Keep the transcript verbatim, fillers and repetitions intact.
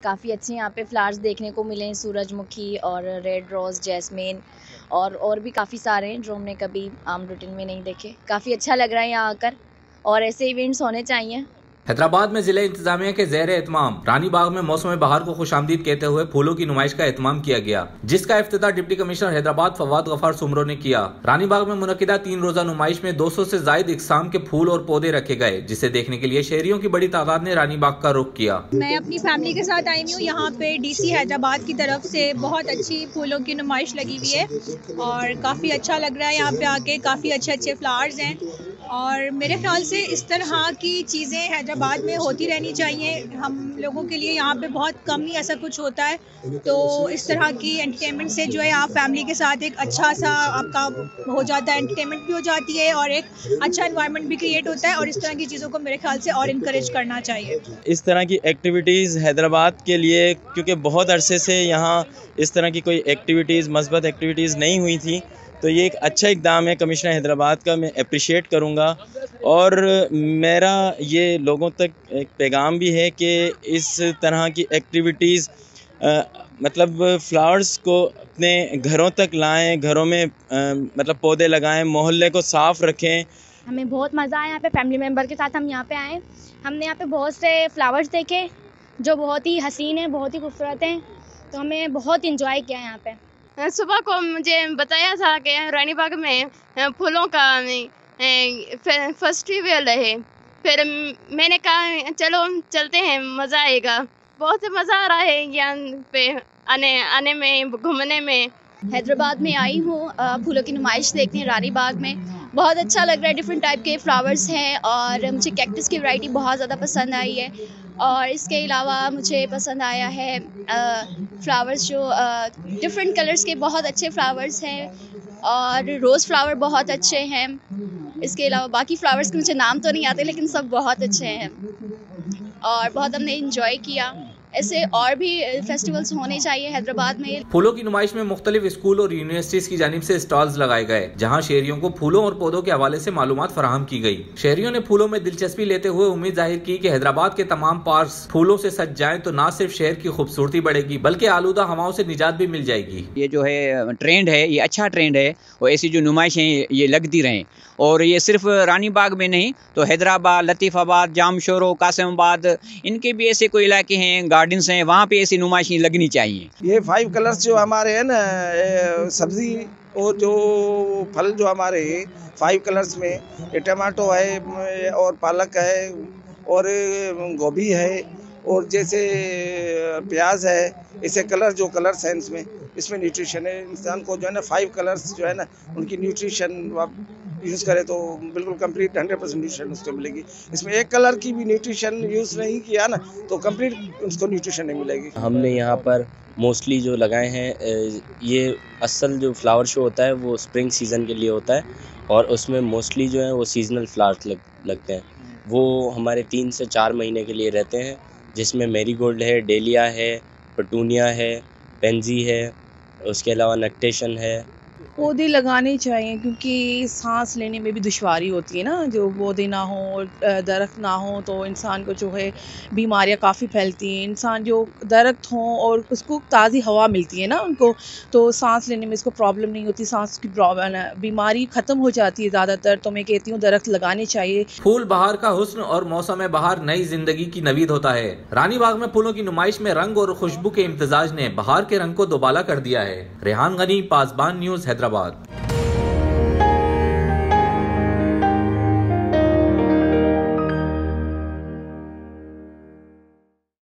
काफ़ी अच्छे यहाँ पे फ्लावर्स देखने को मिले हैं, सूरजमुखी और रेड रोज़, जैस्मिन और और भी काफ़ी सारे हैं जो हमने कभी आम रूटीन में नहीं देखे। काफ़ी अच्छा लग रहा है यहाँ आकर और ऐसे इवेंट्स होने चाहिए। हैदराबाद में जिले इंतजामिया के ज़ेर एहतमाम रानी बाग में मौसम बहार को खुशामदीद कहते हुए फूलों की नुमाइश का एहतमाम किया गया, जिसका इफ्तिताह डिप्टी कमिश्नर हैदराबाद फवाद गफार सुमरो ने किया। रानी बाग में मुनक्किदा तीन रोजा नुमाइश में दो सौ से जायद इकसाम के फूल और पौधे रखे गए, जिसे देखने के लिए शहरियों की बड़ी तादाद ने रानी बाग का रुख किया। मैं अपनी फैमिली के साथ आई हूँ। यहाँ पे डीसी हैदराबाद की तरफ से बहुत अच्छी फूलों की नुमाइश लगी हुई है और काफ़ी अच्छा लग रहा है यहाँ पे आके। काफ़ी अच्छे अच्छे फ्लावर्स हैं और मेरे ख्याल से इस तरह की चीज़ें हैदराबाद में होती रहनी चाहिए। हम लोगों के लिए यहाँ पे बहुत कम ही ऐसा कुछ होता है, तो इस तरह की एंटरटेनमेंट से जो है आप फैमिली के साथ एक अच्छा सा आपका हो जाता है, एंटरटेनमेंट भी हो जाती है और एक अच्छा एनवायरनमेंट भी क्रिएट होता है और इस तरह की चीज़ों को मेरे ख्याल से और इनकरेज करना चाहिए। इस तरह की एक्टिविटीज़ हैदराबाद के लिए, क्योंकि बहुत अरसे से यहाँ इस तरह की कोई एक्टिविटीज़ मस्बत एक्टिविटीज़ नहीं हुई थी, तो ये एक अच्छा इक़दाम है कमिश्नर हैदराबाद का। मैं अप्रिशिएट करूँगा और मेरा ये लोगों तक एक पैगाम भी है कि इस तरह की एक्टिविटीज़ मतलब फ्लावर्स को अपने घरों तक लाएं, घरों में आ, मतलब पौधे लगाएं, मोहल्ले को साफ़ रखें। हमें बहुत मज़ा आया यहाँ पे, फैमिली मेम्बर के साथ हम यहाँ पे आए। हमने यहाँ पे बहुत से फ्लावर्स देखे जो बहुत ही हसीन हैं, बहुत ही खूबसूरत हैं, तो हमें बहुत इंजॉय किया यहाँ पे। सुबह को मुझे बताया था कि रानी बाग में फूलों का फेस्टिवल है, फिर मैंने कहा चलो चलते हैं, मज़ा आएगा। बहुत मज़ा आ रहा है यहाँ पे आने आने में, घूमने में। हैदराबाद में आई हूँ फूलों की नुमाइश देखने रानी बाग में। बहुत अच्छा लग रहा है, डिफरेंट टाइप के फ्लावर्स हैं और मुझे कैक्टस की वैरायटी बहुत ज़्यादा पसंद आई है और इसके अलावा मुझे पसंद आया है फ्लावर्स जो डिफरेंट कलर्स के बहुत अच्छे फ्लावर्स हैं और रोज़ फ्लावर बहुत अच्छे हैं। इसके अलावा बाकी फ्लावर्स के मुझे नाम तो नहीं आते, लेकिन सब बहुत अच्छे हैं और बहुत हमने इंजॉय किया। ऐसे और भी फेस्टिवल्स होने चाहिए हैदराबाद में। फूलों की नुमाइश में मुख्तलिफ स्कूल और यूनिवर्सिटीज की जानिब से स्टॉल्स लगाए गए, जहां शहरियों को फूलों और पौधों के हवाले से मालूमात फराहम की गई। शहरियों ने फूलों में दिलचस्पी लेते हुए उम्मीद जाहिर की कि हैदराबाद के तमाम पार्क फूलों से सज जाएं तो न सिर्फ शहर की खूबसूरती बढ़ेगी बल्कि आलूदा हवाओं से निजात भी मिल जाएगी। ये जो है ट्रेंड है, ये अच्छा ट्रेंड है और ऐसी जो नुमाइशें ये लगती रहें और ये सिर्फ रानी बाग में नहीं तो हैदराबाद, लतीफ़ाबाद, जामशोरो, कासिमाबाद, इनके भी ऐसे कोई इलाके हैं, गार्डन्स हैं, वहाँ पे ऐसी नुमाइशें लगनी चाहिए। ये फाइव कलर्स जो हमारे हैं ना, सब्जी और जो फल जो हमारे फाइव कलर्स में, ये टमाटो है और पालक है और गोभी है और जैसे प्याज है, ऐसे कलर जो कलर्स हैं इसमें इसमें न्यूट्रिशन है। इंसान को जो है ना फाइव कलर्स जो है ना उनकी न्यूट्रिशन यूज़ करे तो बिल्कुल कंप्लीट हंड्रेड परसेंट न्यूट्रिशन उसको मिलेगी। इसमें एक कलर की भी न्यूट्रिशन यूज़ नहीं किया ना तो कंप्लीट उसको न्यूट्रिशन नहीं मिलेगी। हमने यहाँ पर मोस्टली जो लगाए हैं, ये असल जो फ्लावर शो होता है वो स्प्रिंग सीज़न के लिए होता है और उसमें मोस्टली जो है वो सीजनल फ्लावर्स लग, लगते हैं। वो हमारे तीन से चार महीने के लिए रहते हैं, जिसमें मैरीगोल्ड है, डेलिया है, पेटूनिया है, पेंजी है, उसके अलावा नक्टेशन है। पौधे लगाने चाहिए क्योंकि सांस लेने में भी दुश्वारी होती है ना, जो पौधे ना हो और दरख्त ना हो तो इंसान को जो है बीमारियां काफ़ी फैलती हैं। इंसान जो दरख्त हों और उसको ताज़ी हवा मिलती है ना उनको, तो सांस लेने में इसको प्रॉब्लम नहीं होती, सांस की प्रॉब्लम बीमारी ख़त्म हो जाती है ज़्यादातर। तो मैं कहती हूँ दरख्त लगाने चाहिए। फूल बहार का हुस्न और मौसम बहार नई जिंदगी की नवीद होता है। रानी बाग में फूलों की नुमाइश में रंग और खुशबू के इम्तजाज ने बहार के रंग को दोबाला कर दिया है। रेहान गनी, पासबान न्यूज़, हैदराबाद।